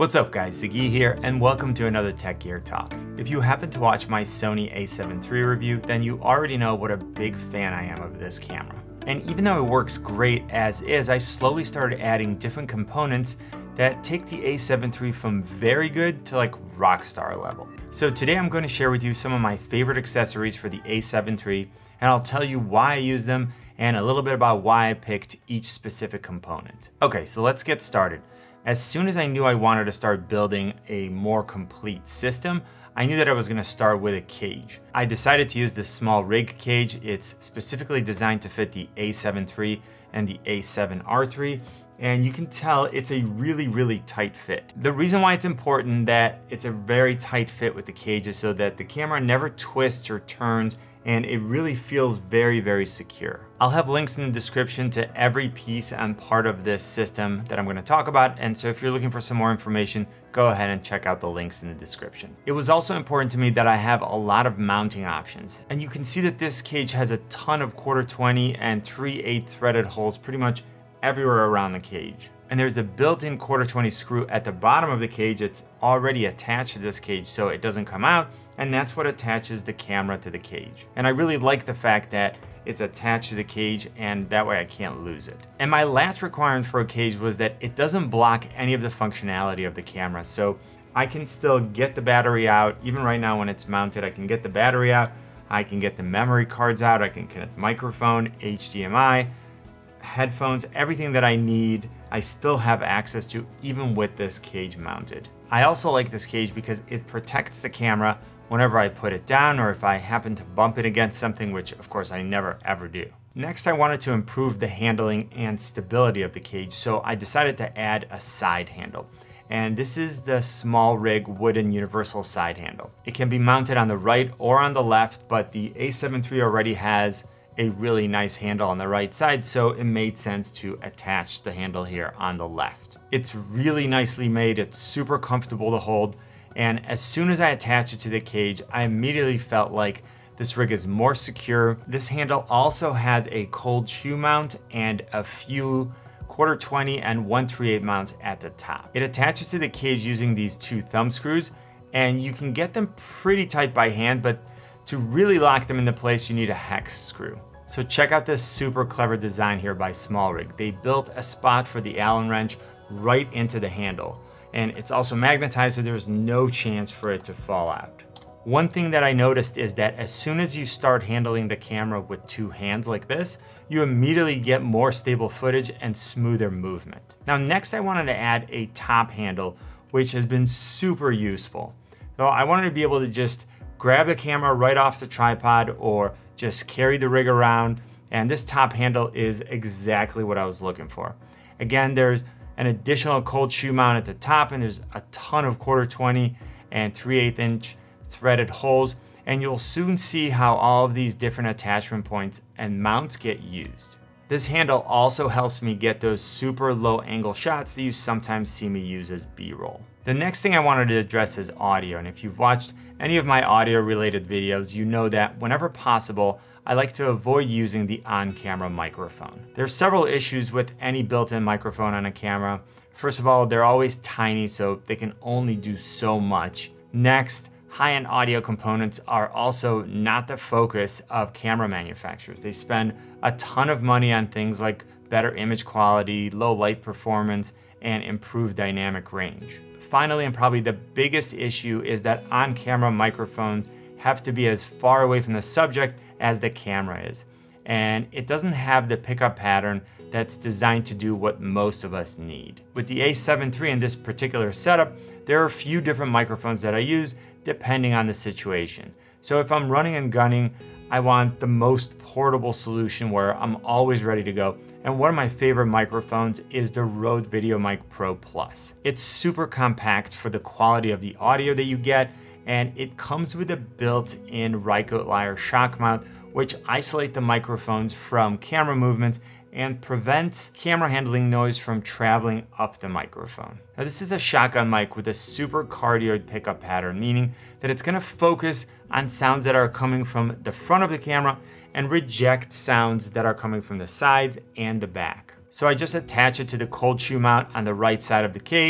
What's up guys, Ziggy here, and welcome to another Tech Gear Talk. If you happen to watch my Sony A7 III review, then you already know what a big fan I am of this camera. And even though it works great as is, I slowly started adding different components that take the A7 III from very good to like rockstar level. So today I'm going to share with you some of my favorite accessories for the A7 III, and I'll tell you why I use them and a little bit about why I picked each specific component. Okay, so let's get started. As soon as I knew I wanted to start building a more complete system, I knew that I was going to start with a cage. I decided to use this small rig cage. It's specifically designed to fit the A7 III and the A7R III, and you can tell it's a really tight fit. The reason why it's important that it's a very tight fit with the cage is so that the camera never twists or turns, and it really feels very secure. I'll have links in the description to every piece and part of this system that I'm going to talk about, and so if you're looking for some more information, go ahead and check out the links in the description. It was also important to me that I have a lot of mounting options, and you can see that this cage has a ton of 1/4-20 and 3/8 threaded holes pretty much everywhere around the cage. And there's a built-in 1/4-20 screw at the bottom of the cage. It's already attached to this cage so it doesn't come out, and that's what attaches the camera to the cage. And I really like the fact that it's attached to the cage, and that way I can't lose it. And my last requirement for a cage was that it doesn't block any of the functionality of the camera, so I can still get the battery out. Even right now when it's mounted, I can get the battery out, I can get the memory cards out, I can connect microphone, HDMI, headphones, everything that I need, I still have access to even with this cage mounted. I also like this cage because it protects the camera whenever I put it down or if I happen to bump it against something, which of course I never ever do. Next, I wanted to improve the handling and stability of the cage, so I decided to add a side handle. And this is the small rig wooden universal side handle. It can be mounted on the right or on the left, but the A7 III already has a really nice handle on the right side, so it made sense to attach the handle here on the left. It's really nicely made, it's super comfortable to hold, and as soon as I attached it to the cage, I immediately felt like this rig is more secure. This handle also has a cold shoe mount and a few 1/4-20 and 1/3/8 mounts at the top. It attaches to the cage using these two thumb screws, and you can get them pretty tight by hand, but to really lock them into place, you need a hex screw. So check out this super clever design here by SmallRig. They built a spot for the Allen wrench right into the handle, and it's also magnetized so there's no chance for it to fall out. One thing that I noticed is that as soon as you start handling the camera with two hands like this, you immediately get more stable footage and smoother movement. Now next I wanted to add a top handle, which has been super useful. So I wanted to be able to just grab the camera right off the tripod or just carry the rig around, and this top handle is exactly what I was looking for. Again, there's an additional cold shoe mount at the top, and there's a ton of 1/4-20 and 3/8 inch threaded holes, and you'll soon see how all of these different attachment points and mounts get used. This handle also helps me get those super low angle shots that you sometimes see me use as B-roll. The next thing I wanted to address is audio, and if you've watched any of my audio related videos, you know that whenever possible, I like to avoid using the on-camera microphone. There's several issues with any built-in microphone on a camera. First of all, they're always tiny, so they can only do so much. Next, high-end audio components are also not the focus of camera manufacturers. They spend a ton of money on things like better image quality, low light performance, and improved dynamic range. Finally, and probably the biggest issue, is that on-camera microphones have to be as far away from the subject as the camera is. And it doesn't have the pickup pattern that's designed to do what most of us need. With the A7 III in this particular setup, there are a few different microphones that I use depending on the situation. So if I'm running and gunning, I want the most portable solution where I'm always ready to go. And one of my favorite microphones is the Rode VideoMic Pro Plus. It's super compact for the quality of the audio that you get, and it comes with a built-in Rycote Lyre shock mount, which isolate the microphones from camera movements and prevents camera handling noise from traveling up the microphone. Now this is a shotgun mic with a super cardioid pickup pattern, meaning that it's gonna focus on sounds that are coming from the front of the camera and reject sounds that are coming from the sides and the back. So I just attach it to the cold shoe mount on the right side of the cage,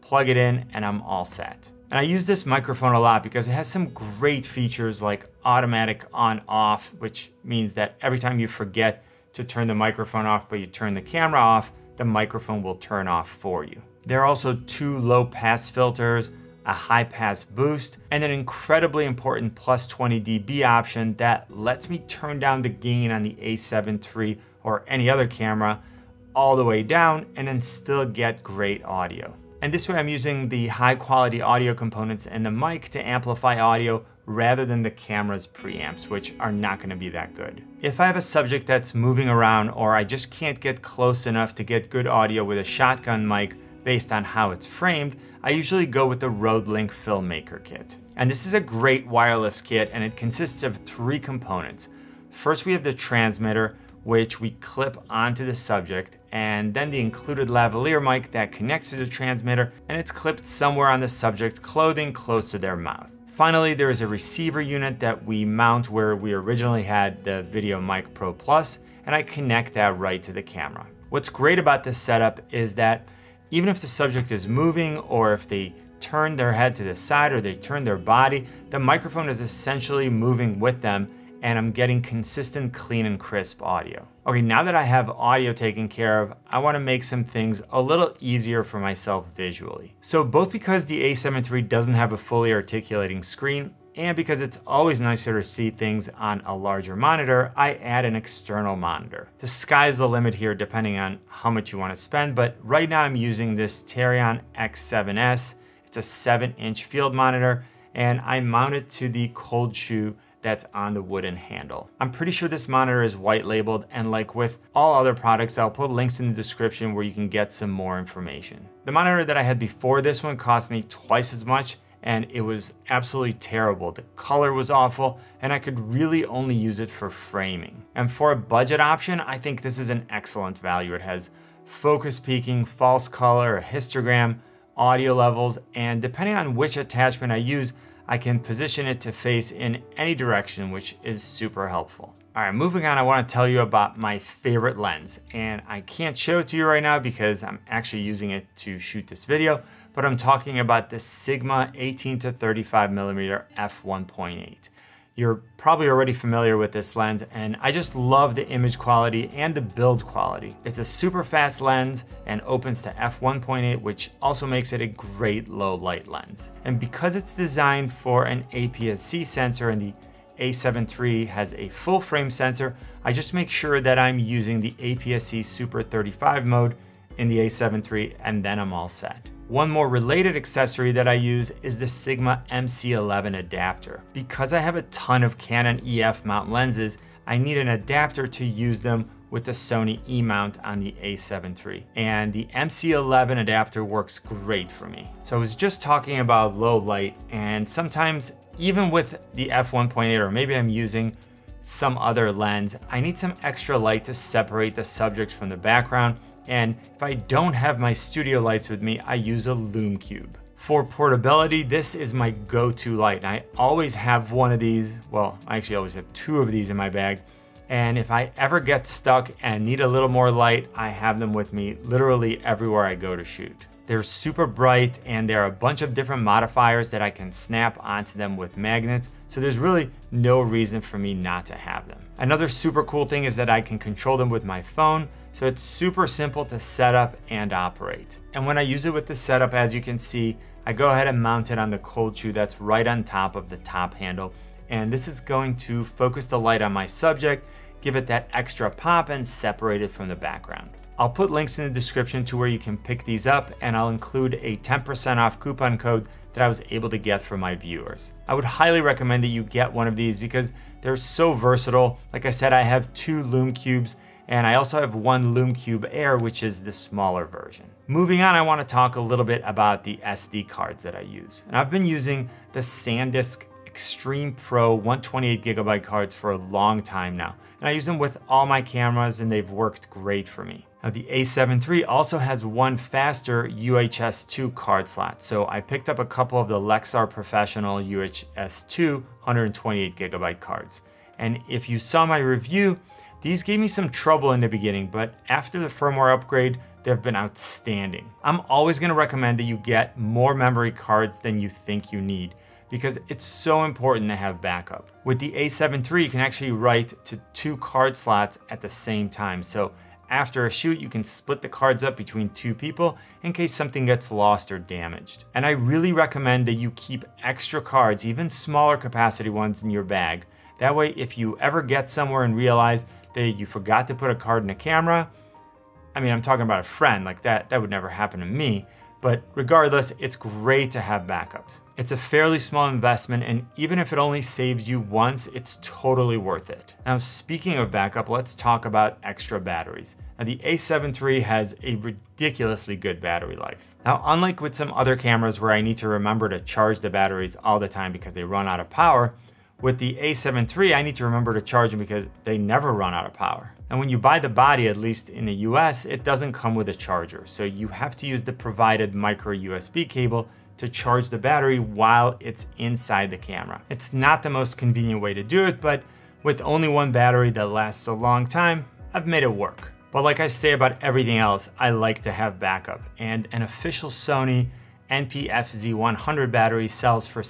plug it in, and I'm all set. And I use this microphone a lot because it has some great features like automatic on-off, which means that every time you forget to turn the microphone off but you turn the camera off, the microphone will turn off for you. There are also 2 low pass filters, a high pass boost, and an incredibly important plus 20 dB option that lets me turn down the gain on the A7 III or any other camera all the way down and then still get great audio. And this way I'm using the high quality audio components and the mic to amplify audio rather than the camera's preamps, which are not going to be that good. If I have a subject that's moving around or I just can't get close enough to get good audio with a shotgun mic based on how it's framed, I usually go with the Rode Link Filmmaker kit. And this is a great wireless kit, and it consists of 3 components. First, we have the transmitter, which we clip onto the subject, and then the included lavalier mic that connects to the transmitter, and it's clipped somewhere on the subject clothing close to their mouth. Finally, there is a receiver unit that we mount where we originally had the Video Mic Pro Plus, and I connect that right to the camera. What's great about this setup is that even if the subject is moving or if they turn their head to the side or they turn their body, the microphone is essentially moving with them, and I'm getting consistent, clean, and crisp audio. Okay, now that I have audio taken care of, I want to make some things a little easier for myself visually. So both because the A7 III doesn't have a fully articulating screen, and because it's always nicer to see things on a larger monitor, I add an external monitor. The sky's the limit here depending on how much you want to spend, but right now I'm using this Tarion X7S. It's a 7-inch field monitor, and I mount it to the cold shoe that's on the wooden handle. I'm pretty sure this monitor is white labeled, and like with all other products, I'll put links in the description where you can get some more information. The monitor that I had before this one cost me twice as much, and it was absolutely terrible. The color was awful, and I could really only use it for framing. And for a budget option, I think this is an excellent value. It has focus peaking, false color, a histogram, audio levels, and depending on which attachment I use, I can position it to face in any direction, which is super helpful. All right, moving on, I want to tell you about my favorite lens, and I can't show it to you right now because I'm actually using it to shoot this video, but I'm talking about the Sigma 18 to 35mm f1.8. You're probably already familiar with this lens, and I just love the image quality and the build quality. It's a super fast lens and opens to f1.8, which also makes it a great low light lens. And because it's designed for an APS-C sensor and the A7 III has a full frame sensor, I just make sure that I'm using the APS-C Super 35 mode in the A7 III, and then I'm all set. One more related accessory that I use is the Sigma MC11 adapter. Because I have a ton of Canon EF mount lenses, I need an adapter to use them with the Sony E mount on the A7 III. And the MC11 adapter works great for me. So I was just talking about low light, and sometimes even with the f1.8, or maybe I'm using some other lens, I need some extra light to separate the subject from the background. And if I don't have my studio lights with me, I use a Lume Cube. For portability, this is my go-to light. And I always have one of these. Well, I actually always have 2 of these in my bag. And if I ever get stuck and need a little more light, I have them with me literally everywhere I go to shoot. They're super bright, and there are a bunch of different modifiers that I can snap onto them with magnets, so there's really no reason for me not to have them. Another super cool thing is that I can control them with my phone, so it's super simple to set up and operate. And when I use it with the setup, as you can see, I go ahead and mount it on the cold shoe that's right on top of the top handle, and this is going to focus the light on my subject, give it that extra pop, and separate it from the background. I'll put links in the description to where you can pick these up, and I'll include a 10% off coupon code that I was able to get for my viewers. I would highly recommend that you get one of these because they're so versatile. Like I said, I have 2 Lume Cubes, and I also have 1 Lume Cube Air, which is the smaller version. Moving on, I want to talk a little bit about the SD cards that I use. And I've been using the SanDisk Extreme Pro 128GB cards for a long time now. And I use them with all my cameras, and they've worked great for me. Now, the A7 III also has 1 faster UHS-2 card slot, so I picked up a couple of the Rockstar Professional UHS-2 128GB cards. And if you saw my review, these gave me some trouble in the beginning, but after the firmware upgrade, they've been outstanding. I'm always going to recommend that you get more memory cards than you think you need because it's so important to have backup. With the A7 III, you can actually write to 2 card slots at the same time. So after a shoot, you can split the cards up between 2 people in case something gets lost or damaged. And I really recommend that you keep extra cards, even smaller capacity ones, in your bag. That way, if you ever get somewhere and realize that you forgot to put a card in a camera, I mean, I'm talking about a friend, like that would never happen to me. But regardless, it's great to have backups. It's a fairly small investment, and even if it only saves you once, it's totally worth it. Now, speaking of backup, let's talk about extra batteries. Now, the A7 III has a ridiculously good battery life. Now, unlike with some other cameras where I need to remember to charge the batteries all the time because they run out of power, with the A7 III, I need to remember to charge them because they never run out of power. And when you buy the body, at least in the US, it doesn't come with a charger. So you have to use the provided micro USB cable to charge the battery while it's inside the camera. It's not the most convenient way to do it, but with only one battery that lasts a long time, I've made it work. But like I say about everything else, I like to have backup. And an official Sony NP-FZ100 battery sells for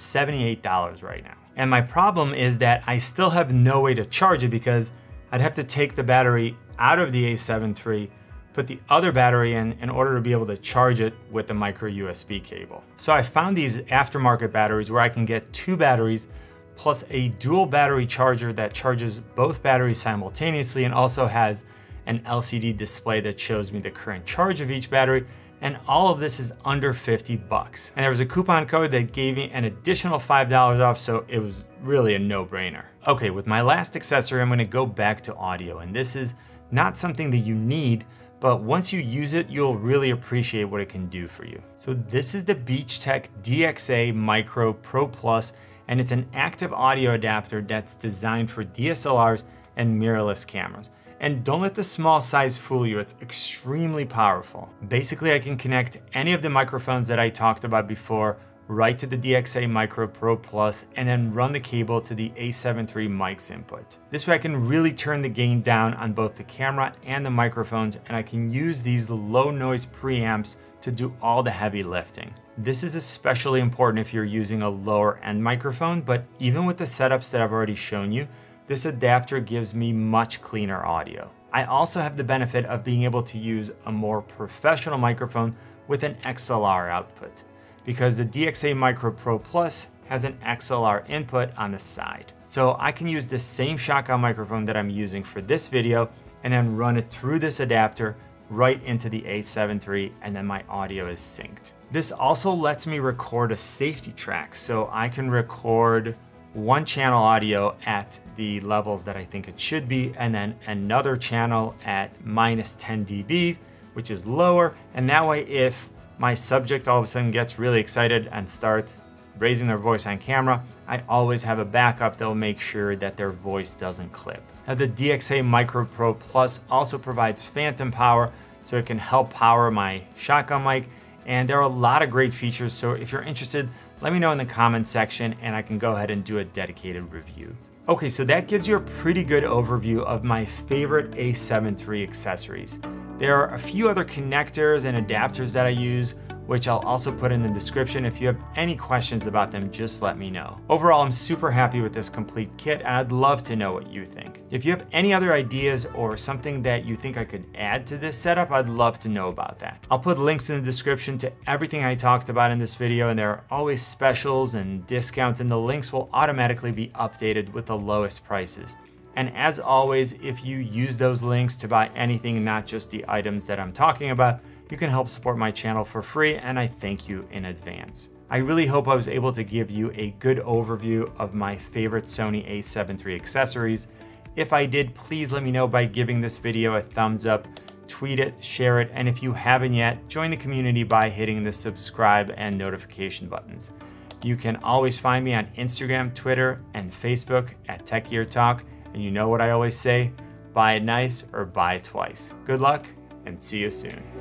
$78 right now. And my problem is that I still have no way to charge it because I'd have to take the battery out of the A7 III, put the other battery in order to be able to charge it with the micro USB cable. So I found these aftermarket batteries where I can get 2 batteries plus a dual battery charger that charges both batteries simultaneously and also has an LCD display that shows me the current charge of each battery. And all of this is under 50 bucks. And there was a coupon code that gave me an additional $5 off, so it was really a no-brainer. Okay, with my last accessory, I'm gonna go back to audio, and this is not something that you need, but once you use it, you'll really appreciate what it can do for you. So this is the Beachtech DXA Micro Pro Plus, and it's an active audio adapter that's designed for DSLRs and mirrorless cameras. And don't let the small size fool you, it's extremely powerful. Basically, I can connect any of the microphones that I talked about before right to the DXA Micro Pro Plus and then run the cable to the A7 III mic's input. This way I can really turn the gain down on both the camera and the microphones, and I can use these low noise preamps to do all the heavy lifting. This is especially important if you're using a lower end microphone, but even with the setups that I've already shown you, this adapter gives me much cleaner audio. I also have the benefit of being able to use a more professional microphone with an XLR output because the DXA Micro Pro Plus has an XLR input on the side. So I can use the same shotgun microphone that I'm using for this video and then run it through this adapter right into the A7 III, and then my audio is synced. This also lets me record a safety track, so I can record 1 channel audio at the levels that I think it should be, and then another channel at -10 dB, which is lower. And that way, if my subject all of a sudden gets really excited and starts raising their voice on camera, I always have a backup that will make sure that their voice doesn't clip. Now, the DXA Micro Pro Plus also provides phantom power, so it can help power my shotgun mic. And there are a lot of great features, so if you're interested, let me know in the comment section and I can go ahead and do a dedicated review. Okay, so that gives you a pretty good overview of my favorite A7 III accessories. There are a few other connectors and adapters that I use, which I'll also put in the description. If you have any questions about them, just let me know. Overall, I'm super happy with this complete kit, and I'd love to know what you think. If you have any other ideas or something that you think I could add to this setup, I'd love to know about that. I'll put links in the description to everything I talked about in this video, and there are always specials and discounts, and the links will automatically be updated with the lowest prices. And as always, if you use those links to buy anything, not just the items that I'm talking about, you can help support my channel for free, and I thank you in advance. I really hope I was able to give you a good overview of my favorite Sony A7 III accessories. If I did, please let me know by giving this video a thumbs up, tweet it, share it, and if you haven't yet, join the community by hitting the subscribe and notification buttons. You can always find me on Instagram, Twitter, and Facebook at Tech Gear Talk, and you know what I always say, buy it nice or buy it twice. Good luck, and see you soon.